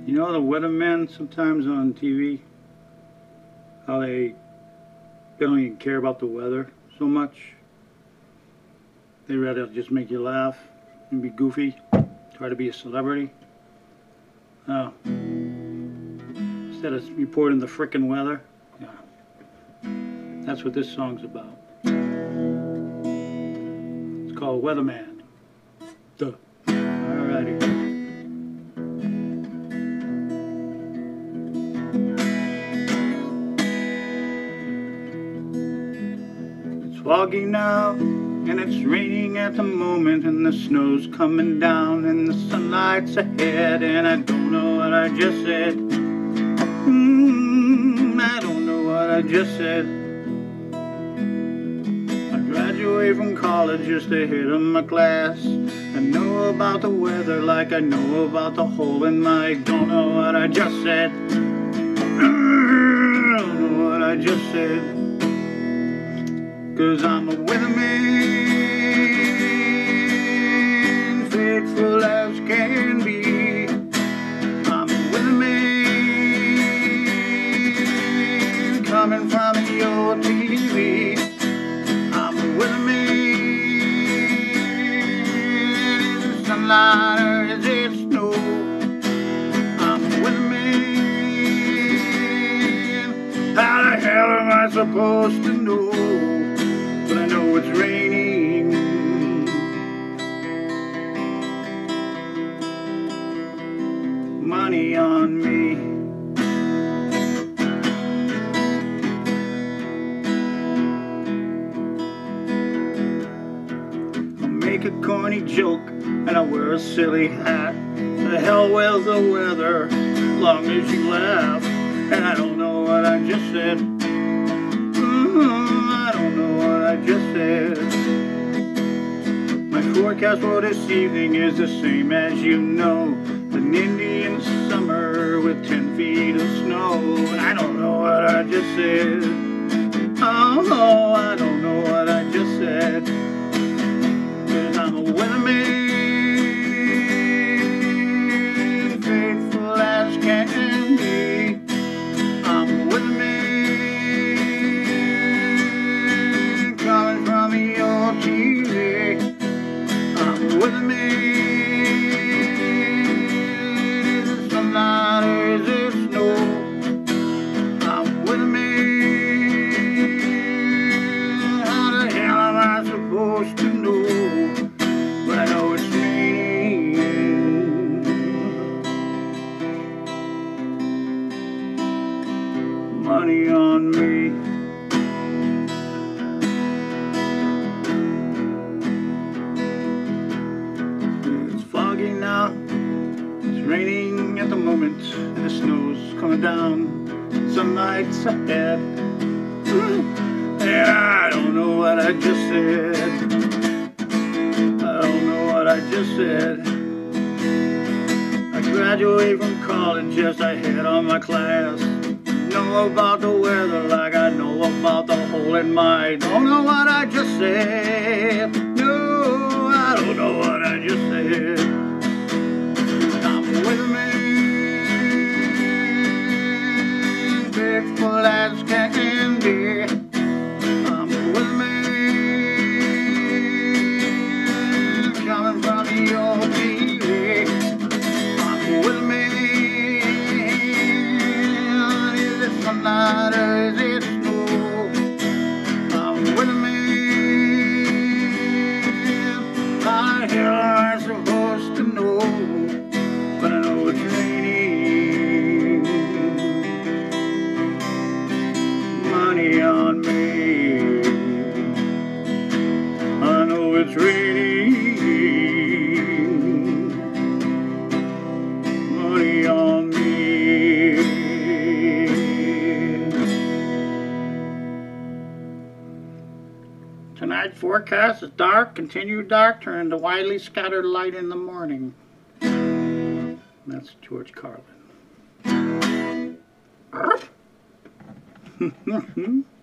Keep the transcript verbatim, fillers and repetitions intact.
You know the weathermen sometimes on T V, how they, they don't even care about the weather so much. They rather just make you laugh and be goofy, try to be a celebrity. Oh. Instead of reporting the frickin' weather. Yeah. That's what this song's about. It's called Weatherman. Duh. Alrighty. Foggy now, and it's raining at the moment, and the snow's coming down, and the sunlight's ahead, and I don't know what I just said. Mm, I don't know what I just said. I graduated from college just ahead of my class. I know about the weather like I know about the hole in my. Don't know what I just said. I don't know what I just said. 'Cause I'm a weatherman, faithful as can be. I'm a weatherman, coming from your T V. I'm a weatherman, is it sunlight or is it snow? I'm a weatherman, how the hell am I supposed to know? But I know it's raining. Money on me. I'll make a corny joke and I'll wear a silly hat. The hell with the weather, as long as you laugh. And I don't know what I just said. I don't know what I just said. My forecast for this evening is the same as you know. An Indian summer with ten feet of snow. I don't know what I just said. Oh, I don't know what I just said. 'Cause I'm a weatherman, faithful as can be. I'm a weatherman, T V. I'm a weatherman, is it sunlight or is it snow? I'm a weatherman, how the hell am I supposed to know? But I know it's raining. Money on me. Now it's raining at the moment, and the snow's coming down, sunlight's ahead, and I don't know what I just said. I don't know what I just said. I graduated from college just ahead of my class. Know about the weather like I know about the hole in my. Don't know what I just said. No, I don't know what I just said. Weatherman, faithful as can be. I'm a weatherman, coming from your T V. I'm a weatherman, is it sunlight or is it snow? I'm a weatherman, how the hell am I supposed to know? But I know it's raining. Money on me. I know it's raining. Money on me. Tonight's forecast is dark, continued dark, turning to widely scattered light in the morning. That's George Carlin.